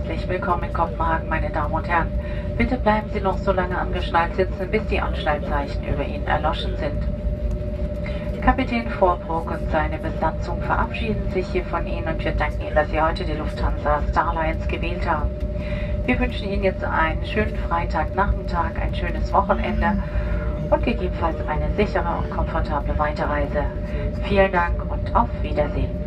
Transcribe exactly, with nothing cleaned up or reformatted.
Herzlich willkommen in Kopenhagen, meine Damen und Herren. Bitte bleiben Sie noch so lange angeschnallt sitzen, bis die Anschnallzeichen über Ihnen erloschen sind. Kapitän Vorbrook und seine Besatzung verabschieden sich hier von Ihnen und wir danken Ihnen, dass Sie heute die Lufthansa Starlines gewählt haben. Wir wünschen Ihnen jetzt einen schönen Freitagnachmittag, ein schönes Wochenende und gegebenenfalls eine sichere und komfortable Weiterreise. Vielen Dank und auf Wiedersehen.